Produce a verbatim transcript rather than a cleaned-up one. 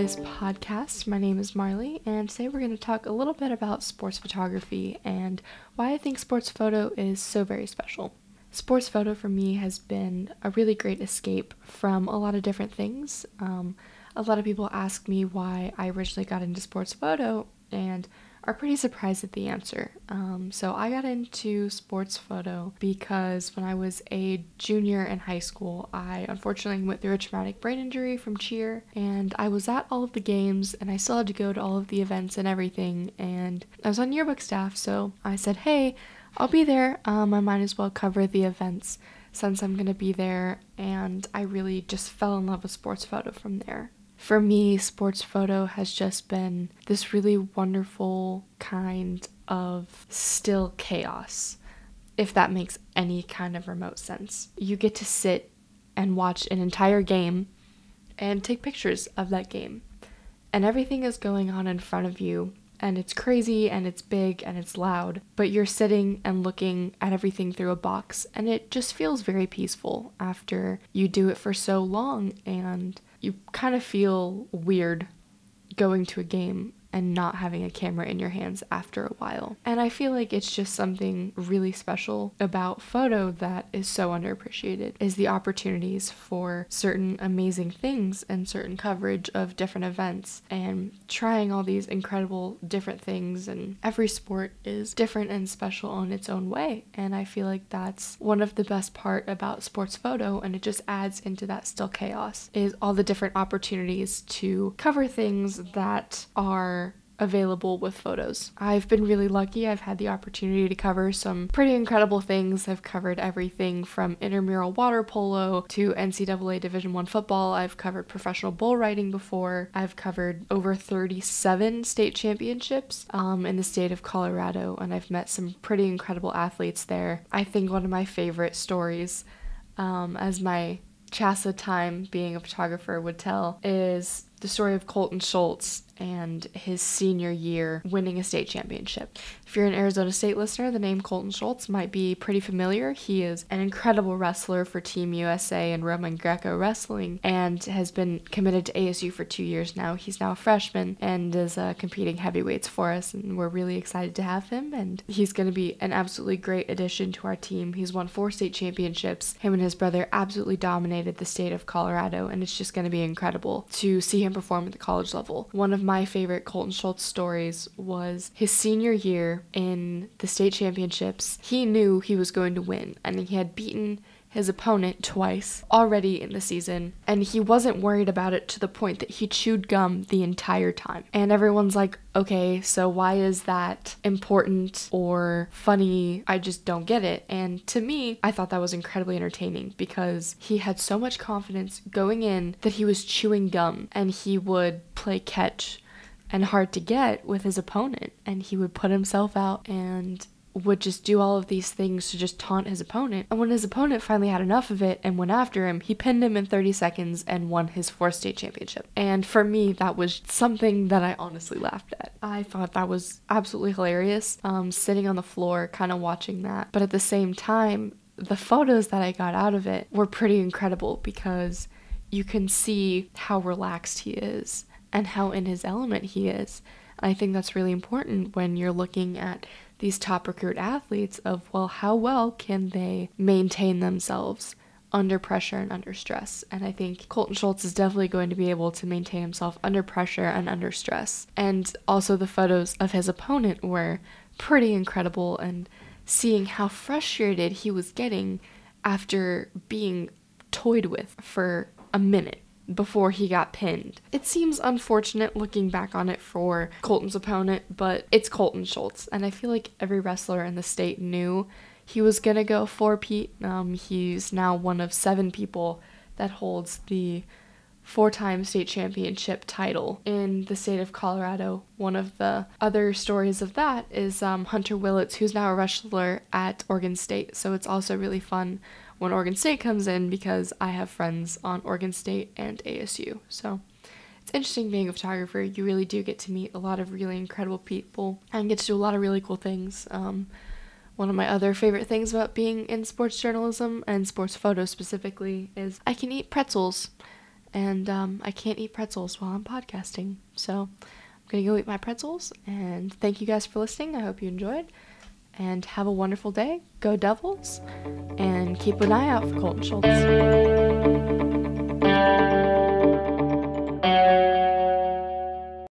this podcast. My name is Marlee, and today we're going to talk a little bit about sports photography and why I think sports photo is so very special. Sports photo for me has been a really great escape from a lot of different things. Um, a lot of people ask me why I originally got into sports photo and are pretty surprised at the answer. Um, so I got into sports photo because when I was a junior in high school, I unfortunately went through a traumatic brain injury from cheer, and I was at all of the games, and I still had to go to all of the events and everything, and I was on yearbook staff, so I said, hey, I'll be there, um, I might as well cover the events since I'm gonna be there, and I really just fell in love with sports photo from there. For me, sports photo has just been this really wonderful kind of still chaos, if that makes any kind of remote sense. You get to sit and watch an entire game and take pictures of that game, and everything is going on in front of you, and it's crazy and it's big and it's loud, but you're sitting and looking at everything through a box, and it just feels very peaceful after you do it for so long, and you kind of feel weird going to a game and not having a camera in your hands after a while. And I feel like it's just something really special about photo that is so underappreciated, is the opportunities for certain amazing things and certain coverage of different events and trying all these incredible different things. And every sport is different and special in its own way. And I feel like that's one of the best part about sports photo, and it just adds into that still chaos, is all the different opportunities to cover things that are available with photos. I've been really lucky. I've had the opportunity to cover some pretty incredible things. I've covered everything from intramural water polo to N C double A Division One football. I've covered professional bull riding before. I've covered over thirty-seven state championships um, in the state of Colorado, and I've met some pretty incredible athletes there. I think one of my favorite stories, um, as my Chassa time being a photographer would tell, is the story of Cohlton Schultz and his senior year winning a state championship. If you're an Arizona State listener, the name Cohlton Schultz might be pretty familiar. He is an incredible wrestler for Team U S A and Roman Greco Wrestling and has been committed to A S U for two years now. He's now a freshman and is uh, competing heavyweights for us, and we're really excited to have him, and he's going to be an absolutely great addition to our team. He's won four state championships. Him and his brother absolutely dominated the state of Colorado, and it's just going to be incredible to see him perform at the college level. One of my favorite Cohlton Schultz stories was his senior year in the state championships. He knew he was going to win, and he had beaten his opponent twice already in the season, and he wasn't worried about it to the point that he chewed gum the entire time. And everyone's like, okay, so why is that important or funny? I just don't get it. And to me, I thought that was incredibly entertaining because he had so much confidence going in that he was chewing gum, and he would play catch and hard to get with his opponent, and he would put himself out and would just do all of these things to just taunt his opponent. And when his opponent finally had enough of it and went after him, he pinned him in thirty seconds and won his fourth state championship. And for me, that was something that I honestly laughed at. I thought that was absolutely hilarious, um, sitting on the floor kind of watching that. But at the same time, the photos that I got out of it were pretty incredible because you can see how relaxed he is and how in his element he is. And I think that's really important when you're looking at these top recruit athletes of, well, how well can they maintain themselves under pressure and under stress? And I think Cohlton Schultz is definitely going to be able to maintain himself under pressure and under stress. And also the photos of his opponent were pretty incredible, and seeing how frustrated he was getting after being toyed with for a minute before he got pinned. It seems unfortunate looking back on it for Cohlton's opponent, but it's Cohlton Schultz, and I feel like every wrestler in the state knew he was gonna go four-peat. Um, he's now one of seven people that holds the four-time state championship title in the state of Colorado. One of the other stories of that is um, Hunter Willits, who's now a wrestler at Oregon State, so it's also really fun when Oregon State comes in because I have friends on Oregon State and A S U. So it's interesting being a photographer. You really do get to meet a lot of really incredible people and get to do a lot of really cool things. Um, one of my other favorite things about being in sports journalism and sports photo specifically is I can eat pretzels. and um, I can't eat pretzels while I'm podcasting. So I'm going to go eat my pretzels, and thank you guys for listening. I hope you enjoyed, and have a wonderful day. Go Devils, and keep an eye out for Cohlton Schultz.